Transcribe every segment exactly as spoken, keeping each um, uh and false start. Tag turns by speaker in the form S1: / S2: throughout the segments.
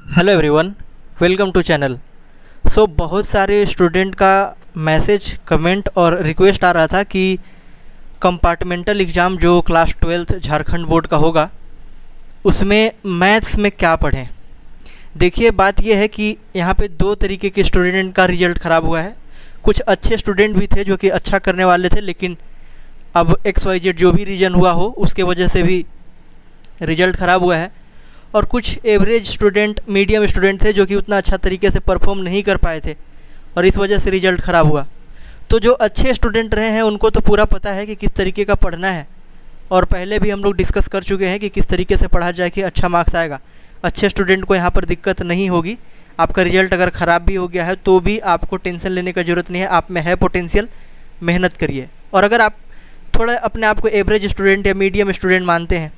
S1: Hello everyone, welcome to channel. So बहुत सारे student का मैसेज, कमेंट और रिक्वेस्ट आ रहा था कि कंपार्टमेंटल एग्ज़ाम जो क्लास ट्वेल्थ झारखंड बोर्ड का होगा उसमें मैथ्स में क्या पढ़ें। देखिए, बात यह है कि यहाँ पे दो तरीके के स्टूडेंट का रिज़ल्ट ख़राब हुआ है। कुछ अच्छे स्टूडेंट भी थे जो कि अच्छा करने वाले थे, लेकिन अब एक्स वाई जेड जो भी रीज़न हुआ हो उसके वजह से भी रिज़ल्ट ख़राब हुआ है। और कुछ एवरेज स्टूडेंट, मीडियम स्टूडेंट थे जो कि उतना अच्छा तरीके से परफॉर्म नहीं कर पाए थे और इस वजह से रिज़ल्ट ख़राब हुआ। तो जो अच्छे स्टूडेंट रहे हैं उनको तो पूरा पता है कि किस तरीके का पढ़ना है, और पहले भी हम लोग डिस्कस कर चुके हैं कि किस तरीके से पढ़ा जाए कि अच्छा मार्क्स आएगा। अच्छे स्टूडेंट को यहाँ पर दिक्कत नहीं होगी। आपका रिज़ल्ट अगर ख़राब भी हो गया है तो भी आपको टेंशन लेने का ज़रूरत नहीं है। आप में है पोटेंशियल, मेहनत करिए। और अगर आप थोड़ा अपने आप को एवरेज स्टूडेंट या मीडियम स्टूडेंट मानते हैं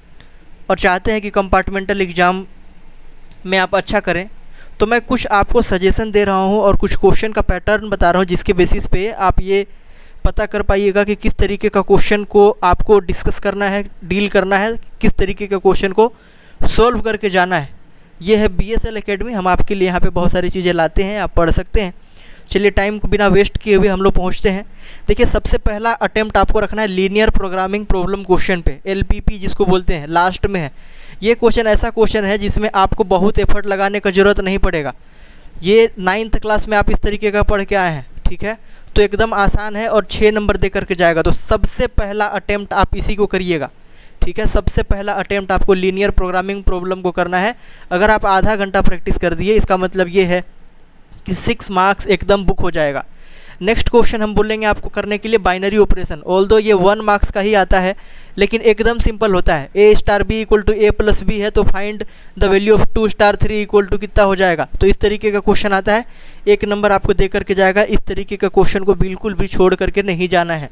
S1: और चाहते हैं कि कंपार्टमेंटल एग्ज़ाम में आप अच्छा करें, तो मैं कुछ आपको सजेशन दे रहा हूं और कुछ क्वेश्चन का पैटर्न बता रहा हूं जिसके बेसिस पे आप ये पता कर पाइएगा कि किस तरीके का क्वेश्चन को आपको डिस्कस करना है, डील करना है, किस तरीके का क्वेश्चन को सॉल्व करके जाना है। ये है बी एस एल एकेडमी। हम आपके लिए यहाँ पे बहुत सारी चीज़ें लाते हैं, आप पढ़ सकते हैं। चलिए, टाइम को बिना वेस्ट किए हुए हम लोग पहुँचते हैं। देखिए, सबसे पहला अटेम्प्ट आपको रखना है लीनियर प्रोग्रामिंग प्रॉब्लम क्वेश्चन पे, एल पी पी जिसको बोलते हैं, लास्ट में है। ये क्वेश्चन ऐसा क्वेश्चन है जिसमें आपको बहुत एफर्ट लगाने का ज़रूरत नहीं पड़ेगा। ये नाइन्थ क्लास में आप इस तरीके का पढ़ के आए हैं, ठीक है, तो एकदम आसान है और छः नंबर दे करके जाएगा। तो सबसे पहला अटेम्प्ट आप इसी को करिएगा, ठीक है। सबसे पहला अटेम्प्ट आपको लीनियर प्रोग्रामिंग प्रॉब्लम को करना है। अगर आप आधा घंटा प्रैक्टिस कर दिए, इसका मतलब ये है कि सिक्स मार्क्स एकदम बुक हो जाएगा। नेक्स्ट क्वेश्चन हम बोलेंगे आपको करने के लिए बाइनरी ऑपरेशन। ऑल्दो ये वन मार्क्स का ही आता है, लेकिन एकदम सिंपल होता है। A star B equal to A plus B है तो find the value of two star three equal to कितना हो जाएगा। तो इस तरीके का क्वेश्चन आता है, एक नंबर आपको दे करके जाएगा। इस तरीके का क्वेश्चन को बिल्कुल भी छोड़ करके नहीं जाना है।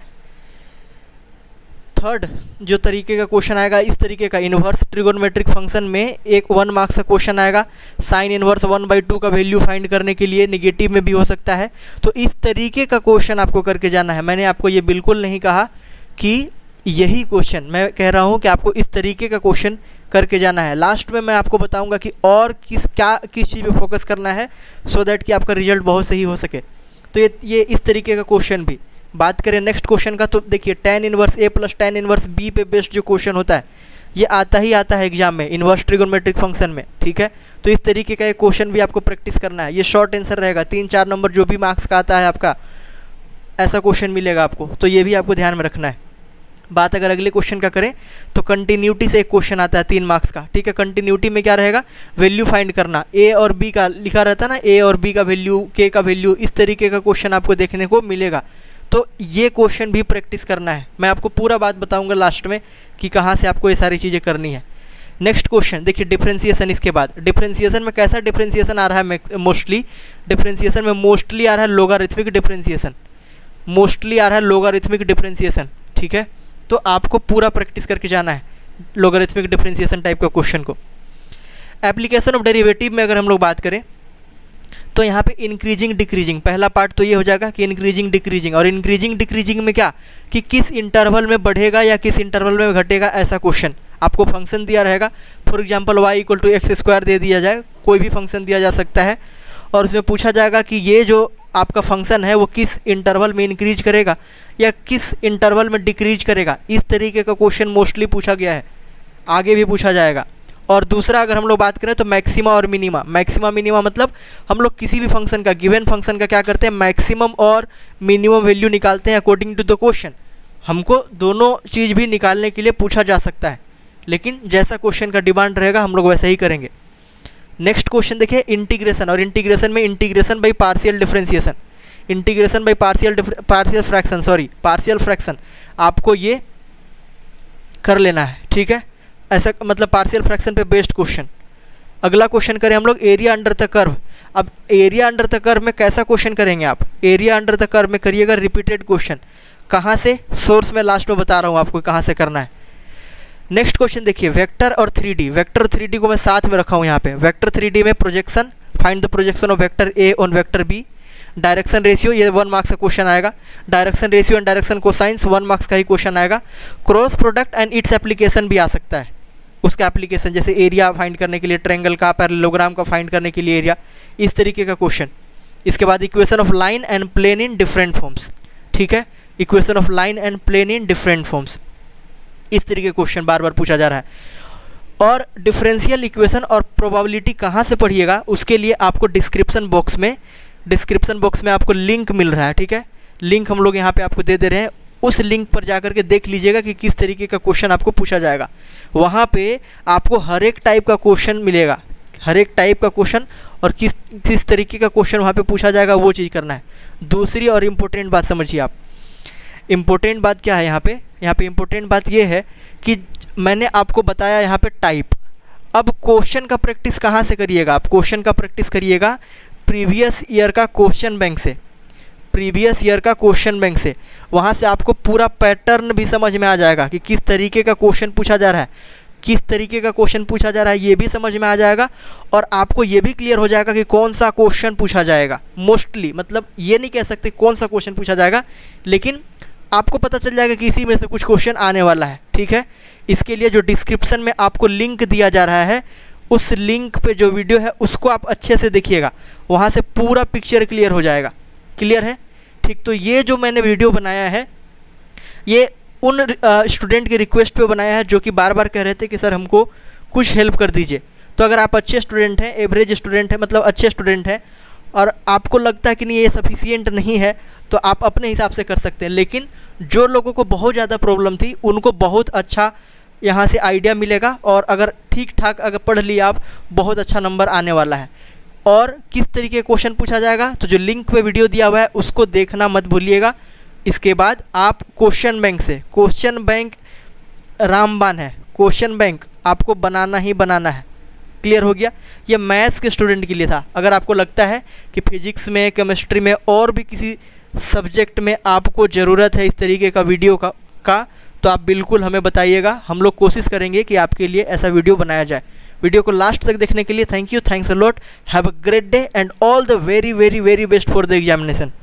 S1: थर्ड जो तरीके का क्वेश्चन आएगा, इस तरीके का इन्वर्स ट्रिगोनोमेट्रिक फंक्शन में एक वन मार्क्स का क्वेश्चन आएगा। Sine inverse one by two का वैल्यू फाइंड करने के लिए निगेटिव में भी हो सकता है। तो इस तरीके का क्वेश्चन आपको करके जाना है। मैंने आपको ये बिल्कुल नहीं कहा कि यही क्वेश्चन, मैं कह रहा हूँ कि आपको इस तरीके का क्वेश्चन करके जाना है। लास्ट में मैं आपको बताऊँगा कि और किस क्या किस चीज़ पर फोकस करना है सो दैट कि आपका रिजल्ट बहुत सही हो सके। तो ये ये इस तरीके का क्वेश्चन भी। बात करें नेक्स्ट क्वेश्चन का, तो देखिए tan inverse A plus tan inverse B पे बेस्ड जो क्वेश्चन होता है ये आता ही आता है एग्जाम में, इन्वर्स ट्रिगोनोमेट्रिक फंक्शन में, ठीक है। तो इस तरीके का एक क्वेश्चन भी आपको प्रैक्टिस करना है। ये शॉर्ट आंसर रहेगा, तीन चार नंबर जो भी मार्क्स का आता है आपका, ऐसा क्वेश्चन मिलेगा आपको। तो ये भी आपको ध्यान में रखना है। बात अगर अगले क्वेश्चन का करें तो कंटिन्यूटी से एक क्वेश्चन आता है तीन मार्क्स का, ठीक है। कंटिन्यूटी में क्या रहेगा, वैल्यू फाइंड करना। ए और बी का लिखा रहता है ना, ए और बी का वैल्यू, के का वैल्यू, इस तरीके का क्वेश्चन आपको देखने को मिलेगा। तो ये क्वेश्चन भी प्रैक्टिस करना है। मैं आपको पूरा बात बताऊंगा लास्ट में कि कहाँ से आपको ये सारी चीज़ें करनी है। नेक्स्ट क्वेश्चन देखिए, डिफरेंशिएशन। इसके बाद डिफरेंशिएशन में कैसा डिफरेंशिएशन आ रहा है, मोस्टली डिफरेंशिएशन में मोस्टली आ रहा है लोगारिथमिक डिफरेंशिएशन, मोस्टली आ रहा है लोगारिथमिक डिफरेंशिएशन, ठीक है। तो आपको पूरा प्रैक्टिस करके जाना है लोगारिथमिक डिफरेंशिएशन टाइप का क्वेश्चन को। एप्लीकेशन ऑफ डेरिवेटिव में अगर हम लोग बात करें तो यहाँ पे इंक्रीजिंग डिक्रीजिंग, पहला पार्ट तो ये हो जाएगा कि इंक्रीजिंग डिक्रीजिंग। और इंक्रीजिंग डिक्रीजिंग में क्या कि किस इंटरवल में बढ़ेगा या किस इंटरवल में घटेगा, ऐसा क्वेश्चन आपको फंक्शन दिया रहेगा। For example Y equal to X square दे दिया जाए, कोई भी फंक्शन दिया जा सकता है, और उसमें पूछा जाएगा कि ये जो आपका फंक्शन है वो किस इंटरवल में इंक्रीज करेगा या किस इंटरवल में डिक्रीज करेगा। इस तरीके का क्वेश्चन मोस्टली पूछा गया है, आगे भी पूछा जाएगा। और दूसरा अगर हम लोग बात करें तो मैक्सिमा और मिनिमा। मैक्सिमा मिनिमा मतलब हम लोग किसी भी फंक्शन का, गिवन फंक्शन का क्या करते हैं, मैक्सिमम और मिनिमम वैल्यू निकालते हैं अकॉर्डिंग टू द क्वेश्चन। हमको दोनों चीज़ भी निकालने के लिए पूछा जा सकता है, लेकिन जैसा क्वेश्चन का डिमांड रहेगा हम लोग वैसा ही करेंगे। नेक्स्ट क्वेश्चन देखिए, इंटीग्रेशन। और इंटीग्रेशन में integration by partial differentiation, integration by partial partial fraction, sorry partial fraction, आपको ये कर लेना है, ठीक है। ऐसा मतलब पार्शियल फ्रैक्शन पे बेस्ड क्वेश्चन। अगला क्वेश्चन करें हम लोग एरिया अंडर द कर्व। अब एरिया अंडर द कर्व में कैसा क्वेश्चन करेंगे आप, एरिया अंडर द कर्व में करिएगा रिपीटेड क्वेश्चन। कहाँ से, सोर्स में लास्ट में बता रहा हूँ आपको कहाँ से करना है। नेक्स्ट क्वेश्चन देखिए, वेक्टर और थ्री डी। वेक्टर और थ्री डी को मैं साथ में रखा हूँ यहाँ पे। वेक्टर थ्री डी में projection, find the projection of vector A on vector B. Direction ratio, ये वन मार्क्स का क्वेश्चन आएगा। Direction ratio and direction cosines, one marks का ही क्वेश्चन आएगा। Cross product and its application भी आ सकता है, उसका एप्लीकेशन, जैसे एरिया फाइंड करने के लिए ट्रायंगल का, पैरेललोग्राम का फाइंड करने के लिए एरिया, इस तरीके का क्वेश्चन। इसके बाद equation of line and plane in different forms, ठीक है, equation of line and plane in different forms, इस तरीके का क्वेश्चन बार बार पूछा जा रहा है। और डिफरेंशियल इक्वेशन और प्रोबेबिलिटी कहाँ से पढ़िएगा, उसके लिए आपको डिस्क्रिप्शन बॉक्स में डिस्क्रिप्शन बॉक्स में आपको लिंक मिल रहा है, ठीक है, लिंक हम लोग यहाँ पे आपको दे दे रहे हैं। उस लिंक पर जाकर के देख लीजिएगा कि किस तरीके का क्वेश्चन आपको पूछा जाएगा। वहाँ पे आपको हर एक टाइप का क्वेश्चन मिलेगा, हर एक टाइप का क्वेश्चन, और किस किस तरीके का क्वेश्चन वहाँ पे पूछा जाएगा वो चीज़ करना है। दूसरी और इम्पोर्टेंट बात समझिए आप, इम्पोर्टेंट बात क्या है यहाँ पे, यहाँ पे इम्पोर्टेंट बात ये है कि मैंने आपको बताया यहाँ पे टाइप। अब क्वेश्चन का प्रैक्टिस कहाँ से करिएगा आप, क्वेश्चन का प्रैक्टिस करिएगा प्रीवियस ईयर का क्वेश्चन बैंक से, प्रीवियस ईयर का क्वेश्चन बैंक से। वहाँ से आपको पूरा पैटर्न भी समझ में आ जाएगा कि किस तरीके का क्वेश्चन पूछा जा रहा है, किस तरीके का क्वेश्चन पूछा जा रहा है ये भी समझ में आ जाएगा। और आपको ये भी क्लियर हो जाएगा कि कौन सा क्वेश्चन पूछा जाएगा। मोस्टली, मतलब ये नहीं कह सकते कौन सा क्वेश्चन पूछा जाएगा, लेकिन आपको पता चल जाएगा कि इसी में से कुछ क्वेश्चन आने वाला है, ठीक है। इसके लिए जो डिस्क्रिप्शन में आपको लिंक दिया जा रहा है, उस लिंक पे जो वीडियो है उसको आप अच्छे से देखिएगा, वहाँ से पूरा पिक्चर क्लियर हो जाएगा। क्लियर है, ठीक। तो ये जो मैंने वीडियो बनाया है ये उन स्टूडेंट की रिक्वेस्ट पे बनाया है जो कि बार बार कह रहे थे कि सर हमको कुछ हेल्प कर दीजिए। तो अगर आप अच्छे स्टूडेंट हैं, एवरेज स्टूडेंट हैं, मतलब अच्छे स्टूडेंट हैं, और आपको लगता है कि नहीं ये सफिशिएंट नहीं है, तो आप अपने हिसाब से कर सकते हैं। लेकिन जो लोगों को बहुत ज़्यादा प्रॉब्लम थी उनको बहुत अच्छा यहाँ से आइडिया मिलेगा, और अगर ठीक ठाक अगर पढ़ लिया आप, बहुत अच्छा नंबर आने वाला है। और किस तरीके क्वेश्चन पूछा जाएगा, तो जो लिंक पे वीडियो दिया हुआ है उसको देखना मत भूलिएगा। इसके बाद आप क्वेश्चन बैंक से, क्वेश्चन बैंक रामबाण है, क्वेश्चन बैंक आपको बनाना ही बनाना है। क्लियर हो गया, ये मैथ्स के स्टूडेंट के लिए था। अगर आपको लगता है कि फिजिक्स में, केमिस्ट्री में और भी किसी सब्जेक्ट में आपको ज़रूरत है इस तरीके का वीडियो का, का तो आप बिल्कुल हमें बताइएगा। हम लोग कोशिश करेंगे कि आपके लिए ऐसा वीडियो बनाया जाए। वीडियो को लास्ट तक देखने के लिए thank you, thanks a lot, have a great day and all the very very very best for the examination.